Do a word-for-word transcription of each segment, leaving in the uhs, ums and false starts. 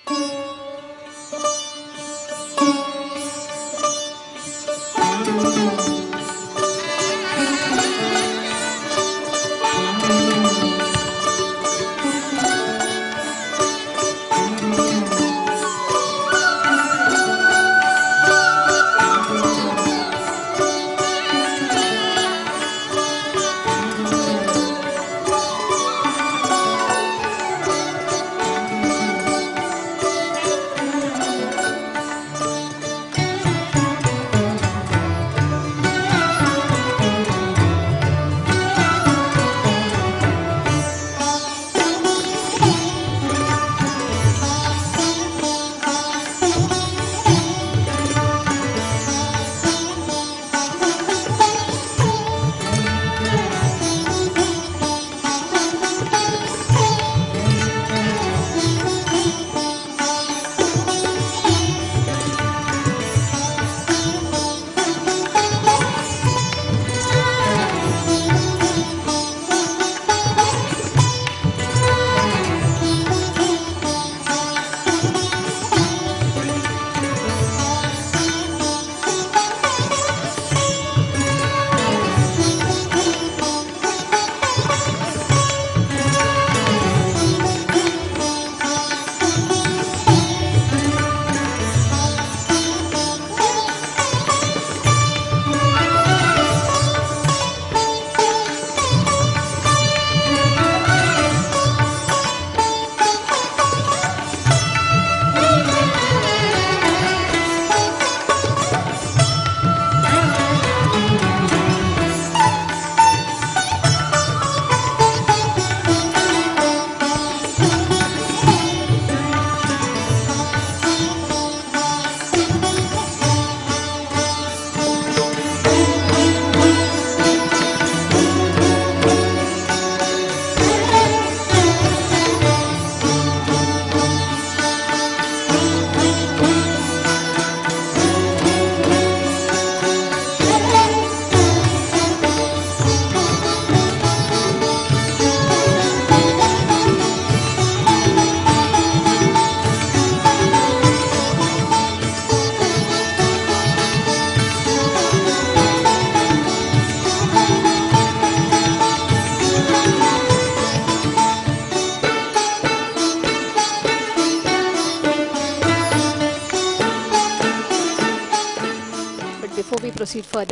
Before we proceed further,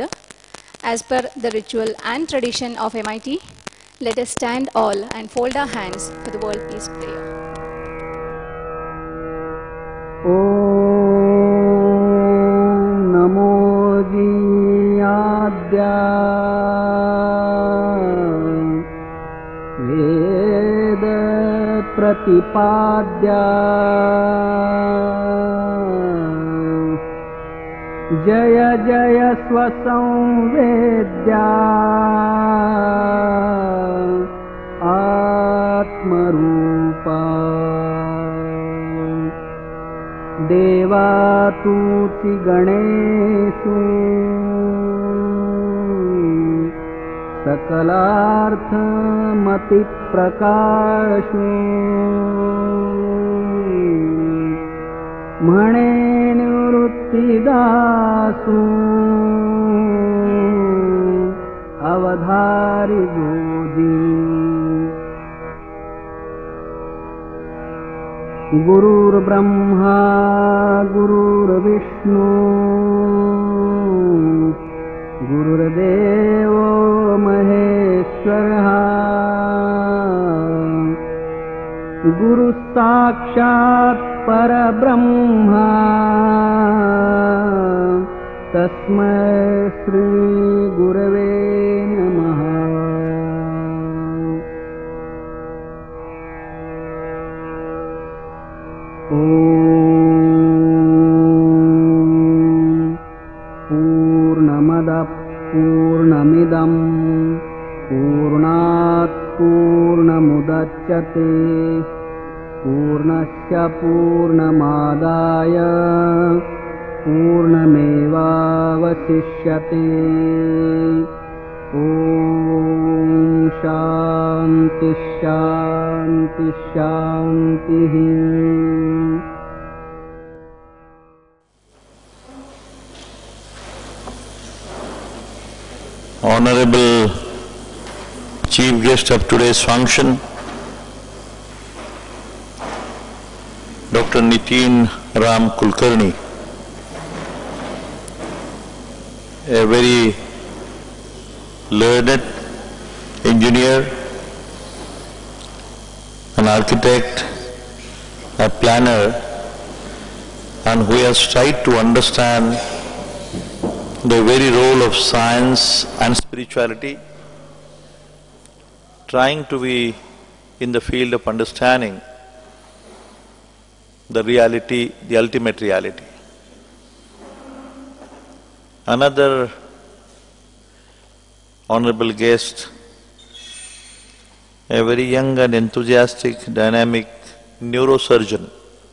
as per the ritual and tradition of M I T, let us stand all and fold our hands for the world peace prayer. Om Namo Jiyadya Veda Pratipadya Jaya Jaya Swasamvedya Atmarupa Devatuti Ganeshu Sakalartha Mati Prakashu Mane Nivrittidasu Avadhari Bodhi Gurur Brahma Gurur Vishnu Gurur Devo Maheshwara Guru Sakshat Parabrahma Tasmai Shri Gurave Namaha. Om Purnamada Purnamidam Purnat Purnamudachyate Purnasya Purnamadaya Purnamevavasishyate. Om Shanti Shanti Shanti. Honorable Chief Guest of today's function, Doctor Nitin Ram Kulkarni, a very learned engineer, an architect, a planner, and who has tried to understand the very role of science and spirituality, trying to be in the field of understanding the reality, the ultimate reality. Another honorable guest, a very young and enthusiastic, dynamic neurosurgeon,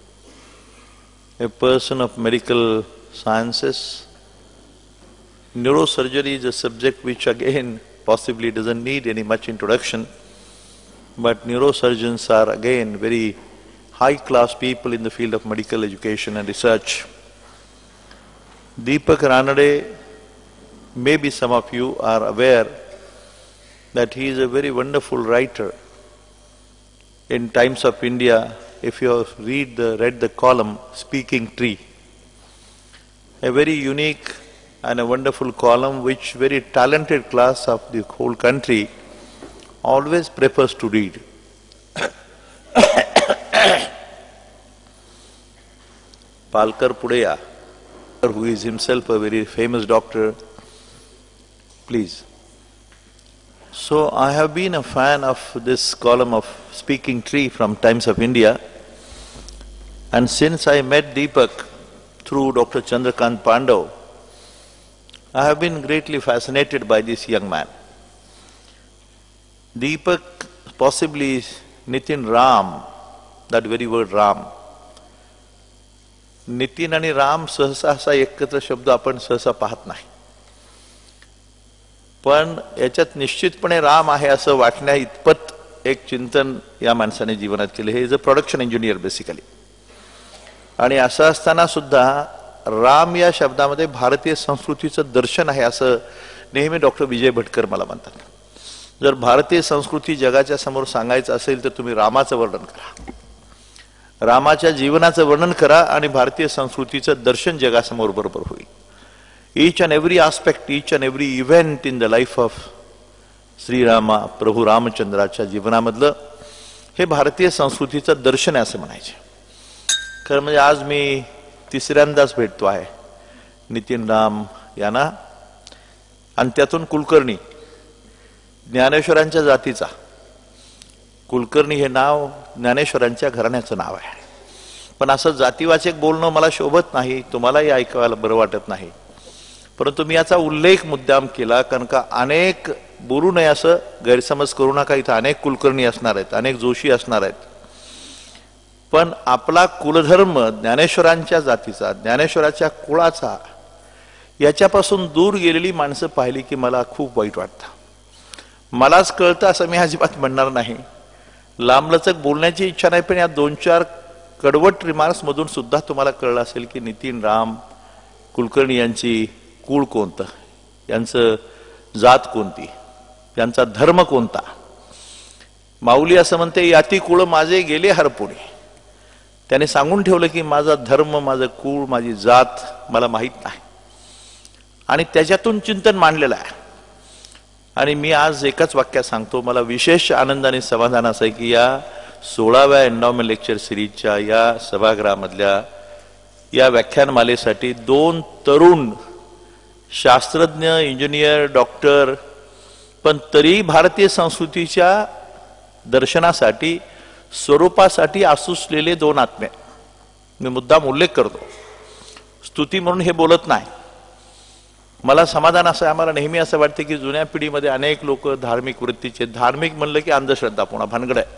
a person of medical sciences. Neurosurgery is a subject which again possibly doesn't need any much introduction, but neurosurgeons are again very high-class people in the field of medical education and research. Deepak Ranade, maybe some of you are aware that he is a very wonderful writer. In Times of India, if you have read the, read the column Speaking Tree, a very unique and a wonderful column which very talented class of the whole country always prefers to read. Palkar Pudeya, who is himself a very famous doctor, please. So I have been a fan of this column of Speaking Tree from Times of India, and since I met Deepak through Doctor Chandrakant Pandav, I have been greatly fascinated by this young man. Deepak, possibly Nitin Ram, that very word Ram. Nitin आणि राम सहसा असा एकत्र शब्द आपण सहसा पाहत नाही, पण याच्यात निश्चितपणे राम आहे असं वाटण्या इतपत एक चिंतन या माणसाने जीवनात केले. He is a production engineer basically. आणि असं असताना सुद्धा राम या शब्दामध्ये भारतीय संस्कृतीचं दर्शन आहे असं नेहमी डॉक्टर विजय भटकर मला म्हणतात. जर भारतीय संस्कृती जगाच्या समोर सांगायचं असेल तर तुम्ही रामाचं वर्णन करा, रामाच्या जीवनाचं वर्णन करा आणि भारतीय संस्कृतीचं दर्शन जगासमोर बरोबर होईल. Each and every aspect, each and every event in the life of Shrirama, प्रभू रामचंद्राच्या जीवनामधलं हे भारतीय संस्कृतीचं दर्शन आहे असं म्हणायचे. खरं म्हणजे आज मी तिसऱ्यांदाच भेटतो आहे नितीन राम यांना, आणि त्यातून कुलकर्णी, ज्ञानेश्वरांच्या जातीचा. कुलकर्णी हे नाव ज्ञानेश्वरांच्या घराण्याचं नाव आहे, पण असं जातीवाचक बोलणं मला शोभत नाही, तुम्हालाही ऐकायला बरं वाटत नाही, परंतु मी याचा उल्लेख मुद्दाम केला कारण का अनेक बोलू नये असं गैरसमज करू नका. इथं अनेक कुलकर्णी असणार आहेत, अनेक जोशी असणार आहेत, पण आपला कुलधर्म ज्ञानेश्वरांच्या जातीचा, ज्ञानेश्वराच्या कुळाचा, याच्यापासून दूर गेलेली माणसं पाहिली की मला खूप वाईट वाटतं. मलाच कळतं असं मी अजिबात म्हणणार नाही, लांबलचक बोलण्याची इच्छा नाही, पण या दोन चार कडवट रिमार्क्स मधून सुद्धा तुम्हाला कळलं असेल की नितीन राम कुलकर्णी यांची कुळ कोणतं, यांचं जात कोणती, यांचा धर्म कोणता. माऊली असं म्हणते, याती कुळ माझे गेले हरपुणे. त्याने सांगून ठेवलं की माझा धर्म, माझं कुळ, माझी जात मला माहीत नाही, आणि त्याच्यातून चिंतन मांडलेलं आहे. आणि मी आज एकाच वाक्यात सांगतो, मला विशेष आनंद आणि समाधान असं आहे की या सोळाव्या एंडॉमेंट लेक्चर सिरीजच्या या सभागृहामधल्या या व्याख्यानमालेसाठी दोन तरुण शास्त्रज्ञ, इंजिनियर, डॉक्टर, पण तरी भारतीय संस्कृतीच्या दर्शनासाठी, स्वरूपासाठी आसुसलेले दोन आत्मे. मी मुद्दाम उल्लेख करतो, स्तुती म्हणून हे बोलत नाही. मला समाधान असं आहे, आम्हाला नेहमी असं वाटतं की जुन्या पिढीमध्ये अनेक लोक धार्मिक वृत्तीचे, धार्मिक म्हणलं की अंधश्रद्धा, पुन्हा भानगड आहे,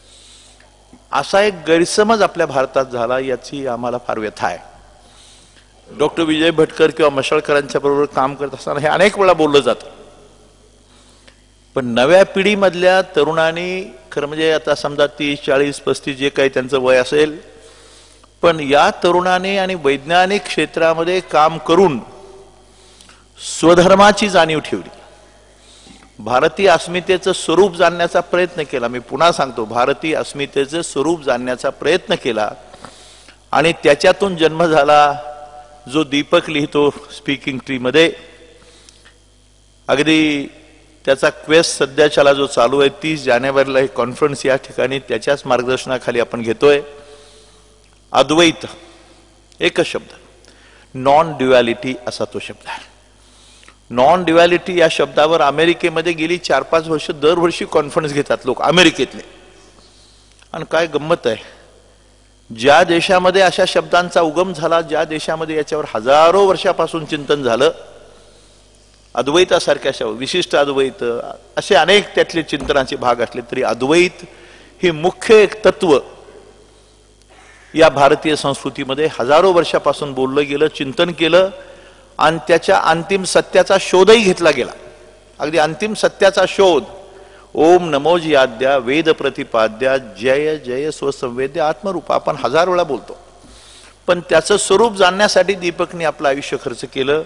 असा एक गैरसमज आपल्या भारतात झाला, याची आम्हाला फार व्यथा आहे. डॉक्टर विजय भटकर किंवा मशाळकरांच्या बरोबर काम करत असताना हे अनेक वेळा बोललं जातं, पण नव्या पिढीमधल्या तरुणांनी, खरं म्हणजे आता समजा तीस चाळीस पस्तीस जे काही त्यांचं वय असेल, पण या तरुणाने आणि वैज्ञानिक क्षेत्रामध्ये काम करून स्वधर्माची जाणीव ठेवली. भारतीय अस्मितेचं स्वरूप जाणण्याचा प्रयत्न केला. मी पुन्हा सांगतो, भारतीय अस्मितेचं स्वरूप जाणण्याचा प्रयत्न केला आणि त्याच्यातून जन्म झाला जो दीपक लिहितो स्पीकिंग ट्री मध्ये. अगदी त्याचा क्वेस्ट सध्याच्याला जो चालू आहे, तीस जानेवारीला एक कॉन्फरन्स या ठिकाणी त्याच्याच मार्गदर्शनाखाली आपण घेतोय. अद्वैत एकच शब्द, नॉन ड्युअलिटी असा तो शब्द आहे. नॉन ड्युअलिटी या शब्दावर अमेरिकेमध्ये गेली चार पाच वर्ष दरवर्षी कॉन्फरन्स घेतात लोक अमेरिकेतले. आणि काय गंमत आहे, ज्या देशामध्ये अशा शब्दांचा उगम झाला, ज्या देशामध्ये याच्यावर हजारो वर्षापासून चिंतन झालं, अद्वैतासारख्या शब्द, विशिष्ट अद्वैत, असे अनेक त्यातले चिंतनाचे भाग असले तरी अद्वैत हे मुख्य एक तत्व या भारतीय संस्कृतीमध्ये हजारो वर्षापासून बोललं गेलं, चिंतन केलं आणि त्याच्या अंतिम सत्याचा शोधही घेतला गेला. अगदी अंतिम सत्याचा शोध, ओम नमोजियाद्या वेद प्रतिपाद्या जय जय स्वसंवेद्य आत्मरूप, आपण हजार वेळा बोलतो. पण त्याचं स्वरूप जाणण्यासाठी दीपकने आपलं आयुष्य खर्च केलं.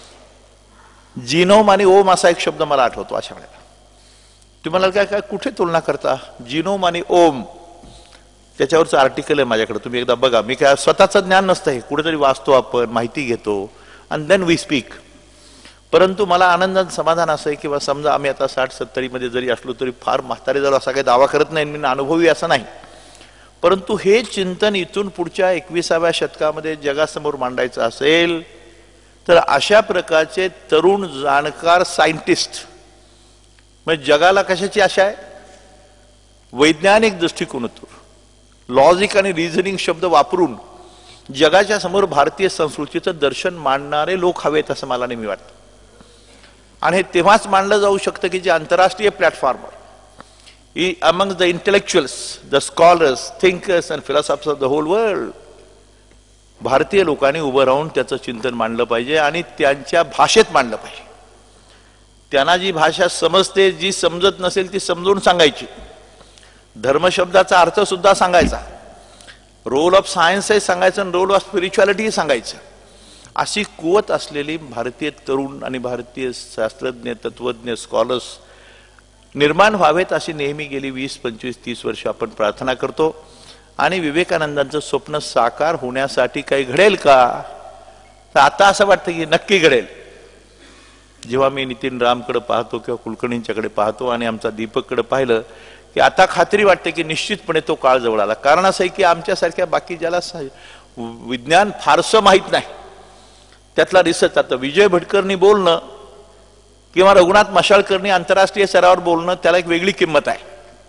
जिनोम आणि ओम असा एक शब्द मला आठवतो अशा वेळेला. तुम्हाला काय काय कुठे तुलना करता, जिनोम आणि ओम, त्याच्यावरचं आर्टिकल आहे माझ्याकडे, तुम्ही एकदा बघा. मी काय स्वतःचं ज्ञान नसतं, हे कुठेतरी वाचतो आपण, माहिती घेतो आणि देन वी स्पीक. परंतु मला आनंद समाधान असं आहे किंवा समजा आम्ही आता साठ सत्तरी मध्ये जरी असलो तरी फार म्हातारे झालो असा काही दावा करत नाही, मी अनुभवी असं नाही. परंतु हे चिंतन इथून पुढच्या एकविसाव्या शतकामध्ये जगासमोर मांडायचं असेल तर अशा प्रकारचे तरुण जाणकार सायंटिस्ट, म्हणजे जगाला कशाची आशा आहे, वैज्ञानिक दृष्टिकोनातून लॉजिक आणि रिझनिंग शब्द वापरून जगाच्या समोर भारतीय संस्कृतीचं दर्शन मांडणारे लोक हवेत असं मला नेहमी वाटतं. आणि हे तेव्हाच मांडलं जाऊ शकतं की जे आंतरराष्ट्रीय प्लॅटफॉर्मवर among the intellectuals, the scholars, thinkers and philosophers of the whole world भारतीय लोकांनी उभं राहून त्याचं चिंतन मांडलं पाहिजे आणि त्यांच्या भाषेत मांडलं पाहिजे. त्यांना जी भाषा समजते, जी समजत नसेल ती समजून सांगायची. धर्मशब्दाचा अर्थ सुद्धा सांगायचा, रोल ऑफ सायन्स हे सांगायचं आणि रोल ऑफ स्पिरिच्युअलिटी सांगायचं. अशी कुवत असलेली भारतीय तरुण आणि भारतीय शास्त्रज्ञ, तत्वज्ञ, स्कॉलर्स निर्माण व्हावेत अशी नेहमी गेली वीस पंचवीस तीस वर्ष आपण प्रार्थना करतो. आणि विवेकानंदांचं स्वप्न साकार होण्यासाठी काही घडेल का, तर आता असं वाटतं की नक्की घडेल. जेव्हा मी नितीन रामकडे पाहतो किंवा कुलकर्णींच्याकडे पाहतो आणि आमचा दीपककडे पाहिलं की आता खात्री वाटते की निश्चितपणे तो काळ जवळ आला. कारण असं आहे की आमच्यासारख्या बाकी ज्याला विज्ञान फारसं माहीत नाही त्यातला रिसर्च, आता विजय भटकरनी बोलणं किंवा रघुनाथ मशाळकरनी आंतरराष्ट्रीय स्तरावर बोलणं त्याला एक वेगळी किंमत आहे.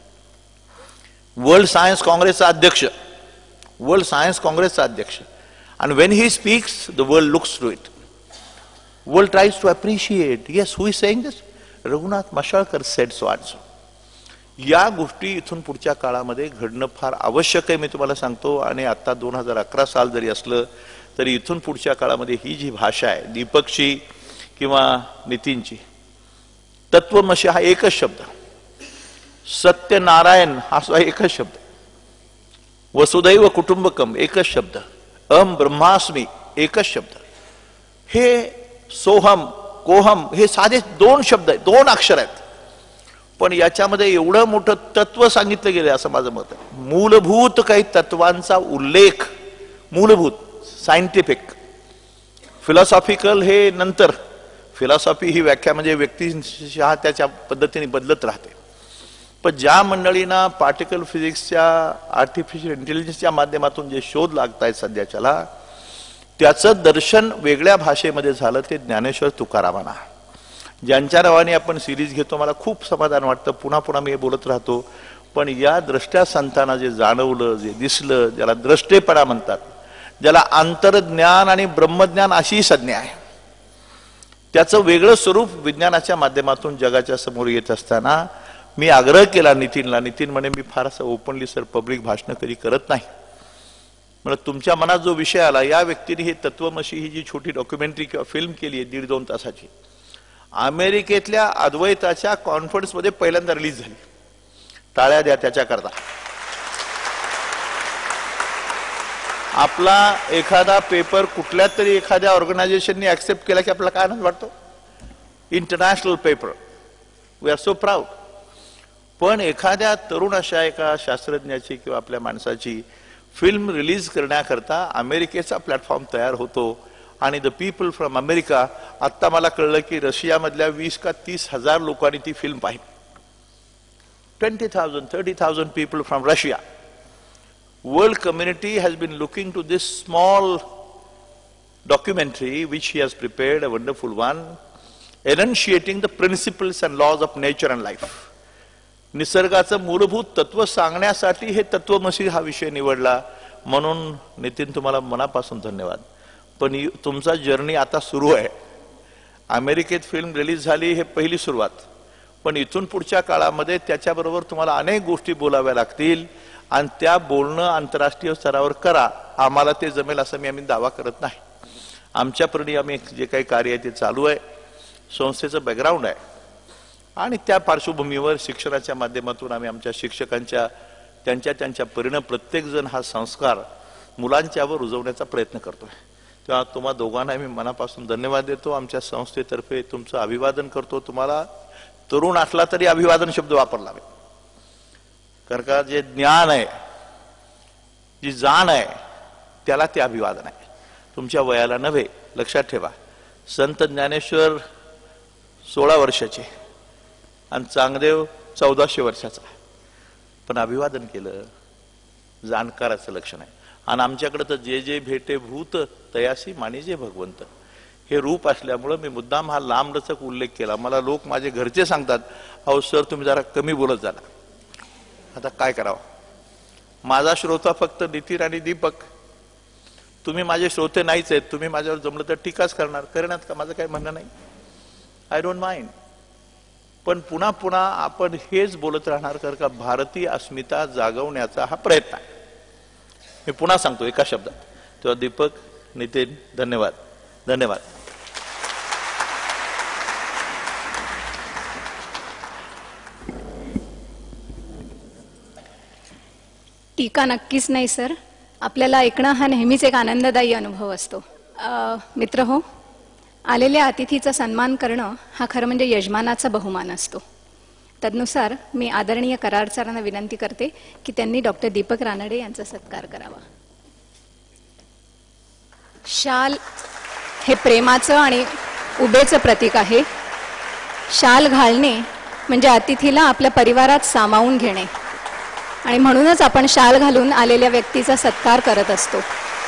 वर्ल्ड सायन्स काँग्रेसचा अध्यक्ष, वर्ल्ड सायन्स काँग्रेसचा अध्यक्ष, and when he speaks the world looks to it, world tries to appreciate, yes, who is saying this, Raghunath मशाळकर said so and so. या गोष्टी इथून पुढच्या काळामध्ये घडणं फार आवश्यक आहे, मी तुम्हाला सांगतो. आणि आता दोन हजार अकरा साल जरी असलं तरी इथून पुढच्या काळामध्ये ही जी भाषा आहे दीपकची किंवा नितीनची, तत्वमसी हा एकच शब्द, सत्यनारायण हा एकच शब्द, वसुदैव कुटुंबकम एकच शब्द, अहम ब्रह्मास्मी एकच शब्द, हे सोहम कोहम हे साधे दोन शब्द आहेत, दोन अक्षर आहेत. पण याच्यामध्ये एवढं मोठं तत्व सांगितलं गेलं असं माझं मत आहे. मूलभूत काही तत्वांचा उल्लेख, मूलभूत सायंटिफिक, फिलॉसॉफिकल हे नंतर. फिलॉसॉफी ही व्याख्या म्हणजे व्यक्तिशः त्याच्या पद्धतीने बदलत राहते. पण ज्या मंडळींना पार्टिकल फिजिक्सच्या, आर्टिफिशियल इंटेलिजन्सच्या माध्यमातून जे शोध लागत आहेत सध्याच्याला, त्याचं दर्शन वेगळ्या भाषेमध्ये झालं ते ज्ञानेश्वर तुकारामांना. ज्यांच्या नावाने आपण सिरीज घेतो, मला खूप समाधान वाटतं, पुन्हा पुन्हा मी हे बोलत राहतो. पण या द्रष्ट्या संतांना जे जाणवलं, जे दिसलं, ज्याला द्रष्टेपणा म्हणतात, ज्याला आंतरज्ञान आणि ब्रह्मज्ञान अशी संज्ञा आहे, त्याचं वेगळं स्वरूप विज्ञानाच्या माध्यमातून जगाच्या समोर येत असताना मी आग्रह केला नितीनला. नितीन म्हणे मी फार असं ओपनली सर पब्लिक भाषण कधी करत नाही. म्हणजे तुमच्या मनात जो विषय आला, या व्यक्तीने ही तत्वमसी ही जी छोटी डॉक्युमेंटरी किंवा फिल्म केली आहे दीड दोन तासाची, अमेरिकेतल्या अद्वैताच्या कॉन्फरन्समध्ये पहिल्यांदा रिलीज झाली. टाळ्या द्या त्याच्याकरता. आपला एखादा पेपर कुठल्या तरी एखाद्या ऑर्गनायझेशनने ऍक्सेप्ट केला की आपल्याला काय आनंद वाटतो. International paper, we are so proud. पण एखाद्या तरुण अशा एका शास्त्रज्ञाची किंवा आपल्या माणसाची फिल्म रिलीज करण्याकरता अमेरिकेचा प्लॅटफॉर्म तयार होतो आणि द पीपल फ्रॉम अमेरिका, आत्ता मला कळलं की रशियामधल्या वीस का तीस हजार लोकांनी ती फिल्म पाहिली. Twenty thousand thirty thousand people from Russia. World community has been looking to this small documentary which he has prepared, a wonderful one, enunciating the principles and laws of nature and life. निसर्गाचं मूलभूत तत्व सांगण्यासाठी हे तत्वमसी हा विषय निवडला. म्हणून नितीन तुम्हाला मनापासून धन्यवाद. पण तुमचा जर्नी आता सुरू आहे. अमेरिकेत फिल्म रिलीज झाली हे पहिली सुरुवात, पण इथून पुढच्या काळामध्ये त्याच्याबरोबर तुम्हाला अनेक गोष्टी बोलाव्या लागतील आणि त्या बोलणं आंतरराष्ट्रीय स्तरावर करा. आम्हाला ते जमेल असं मी आम्ही दावा करत नाही. आमच्या परीने आम्ही जे काही कार्य आहे ते चालू आहे. संस्थेचं बॅकग्राऊंड आहे आणि त्या पार्श्वभूमीवर शिक्षणाच्या माध्यमातून आम्ही आमच्या शिक्षकांच्या त्यांच्या त्यांच्या परीने प्रत्येकजण हा संस्कार मुलांच्यावर रुजवण्याचा प्रयत्न करतोय. तेव्हा तुम्हा दोघांना मी मनापासून धन्यवाद देतो. आमच्या संस्थेतर्फे तुमचं अभिवादन करतो. तुम्हाला तरुण असला तरी अभिवादन शब्द वापरला पाहिजे, कारण का जे ज्ञान आहे, जी जाण आहे, त्याला ते अभिवादन आहे, तुमच्या वयाला नव्हे. लक्षात ठेवा, संत ज्ञानेश्वर सोळा वर्षाचे आणि चांगदेव चौदाशे वर्षाचा, पण अभिवादन केलं जाणकाराचं लक्षण आहे. आणि आमच्याकडे तर जे जे भेटे भूत तयासी मानिजे भगवंत हे रूप असल्यामुळं मी मुद्दाम हा लांबलचक उल्लेख केला. मला लोक माझे घरचे सांगतात, अहो सर तुम्ही जरा कमी बोलत झाला. आता काय करावं, माझा श्रोता फक्त नितीन आणि दीपक, तुम्ही माझे श्रोते नाहीच आहेत. तुम्ही माझ्यावर जमलं तर टीकाच करणार, करण्यात का माझं काही म्हणणं नाही. I don't mind. पण पुन्हा पुन्हा आपण हेच बोलत राहणार, कारण का भारतीय अस्मिता जागवण्याचा हा प्रयत्न आहे. मी पुन्हा सांगतो एका शब्दात. तेव्हा दीपक, नितीन, धन्यवाद धन्यवाद. टीका नक्कीच नाही सर. आपल्याला ऐकणं हा नेहमीच एक आनंददायी अनुभव असतो. मित्र हो, आलेल्या अतिथीचा सन्मान करणं हा खरं म्हणजे यजमानाचा बहुमान असतो. तदनुसार मी आदरणीय कराड सरांना विनंती करते की त्यांनी डॉक्टर दीपक रानडे यांचा सत्कार करावा. शाल हे प्रेमाचं आणि उभेचं प्रतीक आहे. शाल घालणे म्हणजे अतिथीला आपल्या परिवारात सामावून घेणे, आणि म्हणूनच आपण शाल घालून आलेल्या व्यक्तीचा सत्कार करत असतो.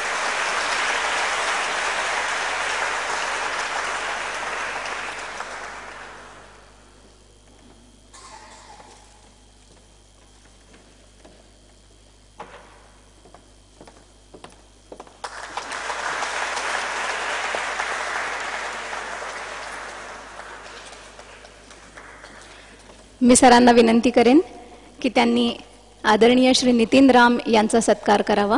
मी सरांना विनंती करेन की त्यांनी आदरणीय श्री नितीन राम यांचा सत्कार करावा.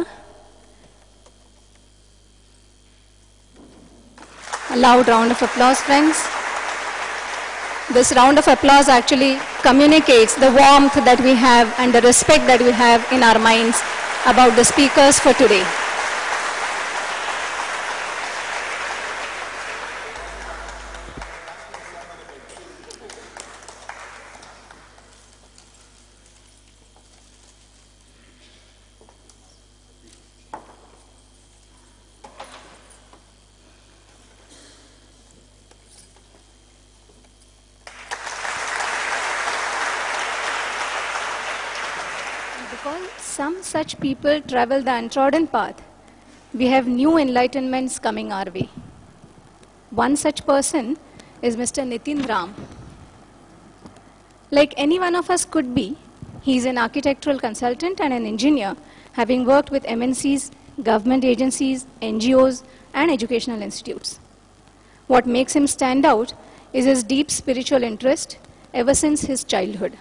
A loud round of applause, friends. This round of applause actually communicates the warmth that we have and the respect that we have in our minds about the speakers for today. Because some such people travel the untrodden path, we have new enlightenments coming our way. One such person is Mister Nitin Ram. Like any one of us could be, he is an architectural consultant and an engineer, having worked with M N Cs, government agencies, N G Os, and educational institutes. What makes him stand out is his deep spiritual interest ever since his childhood.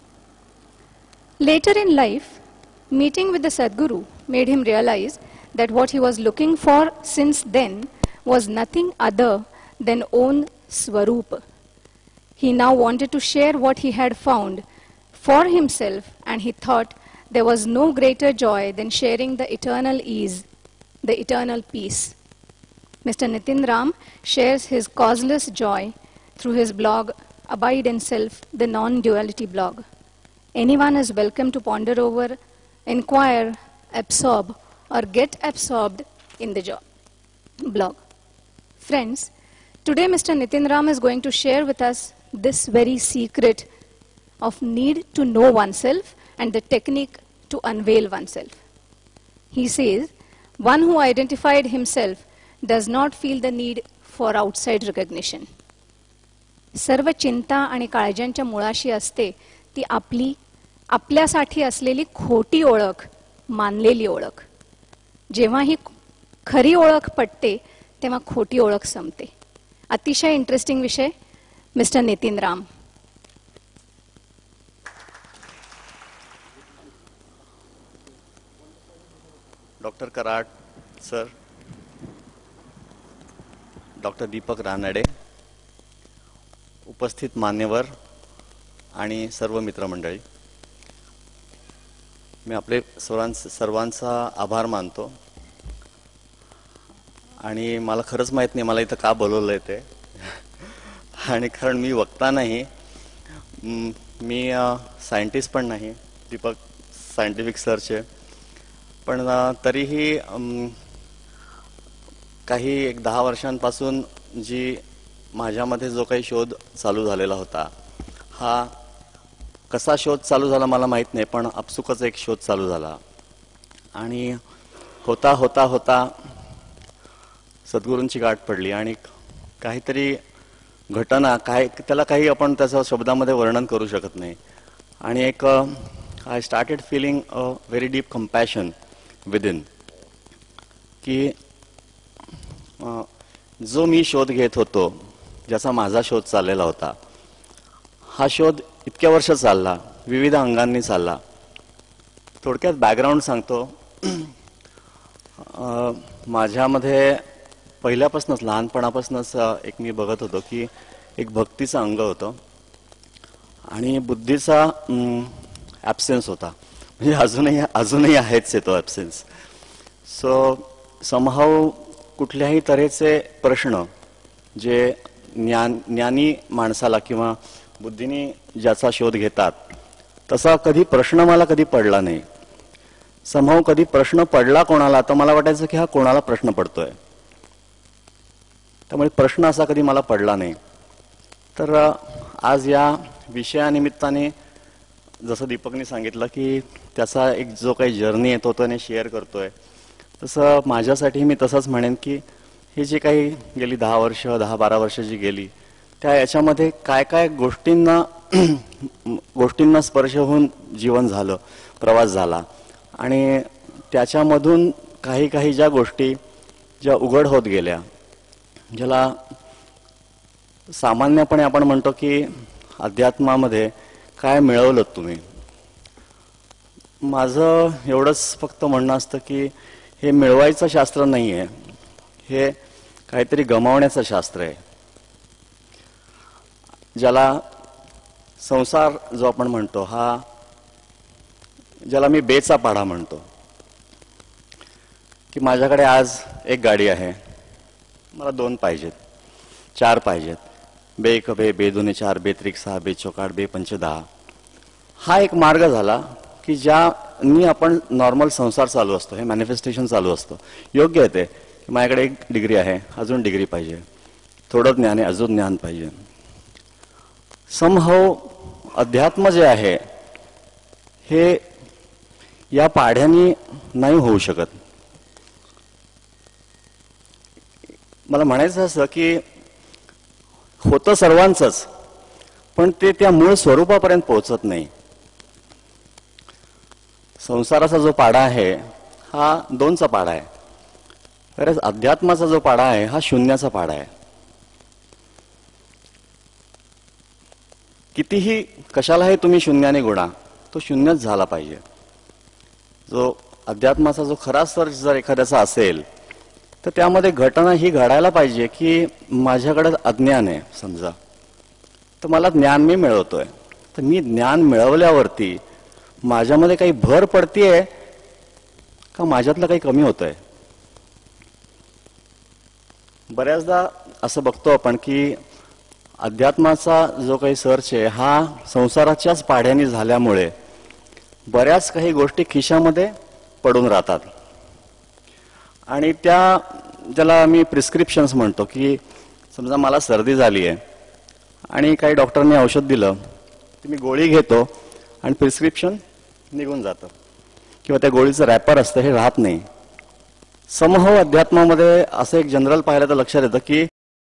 Later in life, meeting with the Sadguru made him realize that what he was looking for since then was nothing other than own Swarup. He now wanted to share what he had found for himself, and he thought there was no greater joy than sharing the eternal ease, the eternal peace. Mister Nitin Ram shares his causeless joy through his blog Abide in Self, the Non-Duality blog. Anyone is welcome to ponder over, inquire, absorb, or get absorbed in the jo- blog. Friends, today Mister Nitin Ram is going to share with us this very secret of need to know oneself and the technique to unveil oneself. He says, one who identified himself does not feel the need for outside recognition. सर्व चिंता आणि काळज्यांच्या मुळाशी असते ती आपली आपल्यासाठी असलेली खोटी ओळख, मानलेली ओळख. जेव्हा ही खरी ओळख पटते तेव्हा खोटी ओळख संपते. अतिशय इंटरेस्टिंग विषय. Mister Nitin Ram. Doctor Karad sir, doctor Deepak Ranade, उपस्थित मान्यवर आणि सर्व मित्रमंडळी, मी आपले सर्वांचा सर्वांचा आभार मानतो. आणि मला खरंच माहीत नाही मला इथं का बोलवलंय ते. आणि कारण मी वक्ता नाही, मी सायंटिस्ट पण नाही. दीपक सायंटिफिक सर्च, पण तरीही काही एक दहा वर्षांपासून जी माझ्यामध्ये जो काही शोध चालू झालेला होता, हा कसा शोध चालू झाला मला माहीत नाही, पण आपसुकच एक शोध चालू झाला. आणि होता होता होता सद्गुरूंची गाठ पडली आणि काहीतरी घटना, काय त्याला काही आपण त्याचं शब्दामध्ये वर्णन करू शकत नाही. आणि एक I started feeling a very deep compassion within, की जो मी शोध घेत होतो, ज्याचा माझा शोध चाललेला होता, हा शोध इतक्या वर्ष चालला, विविध अंगांनी चालला. थोडक्यात बॅकग्राऊंड सांगतो. माझ्यामध्ये पहिल्यापासूनच, लहानपणापासूनच एक मी बघत होतो की एक भक्तीचं अंग होतं आणि बुद्धीचा ॲब्सेन्स होता. म्हणजे अजूनही अजूनही आहेच तो ॲब्सेन्स. सो समहाऊ कुठल्याही तऱ्हेचे प्रश्न जे ज्ञान ज्ञानी माणसाला किंवा बुद्धीने ज्याचा शोध घेतात, तसा कधी प्रश्न मला कधी पडला नाही. समहाऊ कधी प्रश्न पडला कोणाला तर मला वाटायचं की हा कोणाला प्रश्न पडतोय. त्यामुळे प्रश्न असा कधी मला पडला नाही. तर आज या विषयानिमित्ताने जसं दीपकने सांगितलं की त्याचा एक जो काही जर्नी आहे तो त्याने शेअर करतोय, तसं माझ्यासाठी मी तसंच म्हणेन की ही जी काही गेली दहा वर्ष दहा बारा वर्ष जी गेली, त्या याच्यामध्ये काय काय गोष्टींना गोष्टींना स्पर्श होऊन जीवन झालं, प्रवास झाला. आणि त्याच्यामधून काही काही ज्या गोष्टी ज्या उघड होत गेल्या, ज्याला सामान्यपणे आपण म्हणतो की अध्यात्मामध्ये काय मिळवलं तुम्ही. माझं एवढंच फक्त म्हणणं असतं की हे मिळवायचं शास्त्र नाही आहे, हे काहीतरी गमावण्याचं शास्त्र आहे. ज्याला संसार जो आपण म्हणतो, हा ज्याला मी बेचा पाढा म्हणतो, की माझ्याकडे आज एक गाडी आहे, मला दोन पाहिजेत, चार पाहिजेत, बे एक बे बे दोन्ही चार, बे त्रिक सहा, बे चौक आठ, बे पंच दहा. हा एक मार्ग झाला की ज्यानी आपण नॉर्मल संसार चालू असतो, हे मॅनिफेस्टेशन चालू असतं. योग्य आहे ते. माझ्याकडे एक डिग्री आहे, अजून डिग्री पाहिजे, थोडं ज्ञान आहे, अजून ज्ञान पाहिजे. समहाऊ अध्यात्म जे आहे हे या पाढ्यानी नाही होऊ शकत. मला म्हणायचं असं की होतं सर्वांचंच, पण ते त्या मूळ स्वरूपापर्यंत पोहोचत नाही. संसाराचा जो पाढा आहे हा दोनचा पाढा आहे, खरंच अध्यात्माचा जो पाढा आहे हा शून्याचा पाढा आहे. कितीही कशालाही तुम्ही शून्याने गुणा, तो शून्यच झाला पाहिजे. जो अध्यात्माचा जो खरा स्तर जर एखाद्याचा असेल तर त्यामध्ये घटना ही घडायला पाहिजे की माझ्याकडे अज्ञान आहे समजा, तर मला ज्ञान मी मिळवतोय, तर मी ज्ञान मिळवल्यावरती माझ्यामध्ये काही भर पडतीये का माझ्यातलं काही कमी होतंय. बऱ्याचदा असं बघतो आपण की अध्यात्माचा जो काही सर्च आहे हा संसाराच्याच पाढ्याने झाल्यामुळे बऱ्याच काही गोष्टी खिशामध्ये पडून राहतात आणि त्या ज्याला मी प्रिस्क्रिप्शन्स म्हणतो की समजा मला सर्दी झाली आहे आणि काही डॉक्टरने औषध दिलं ते मी गोळी घेतो आणि प्रिस्क्रिप्शन निघून जातं किंवा त्या गोळीचं रॅपर असतं हे राहत नाही. समूह अध्यात्मामध्ये असं एक जनरल पाहिलं तर लक्षात येतं की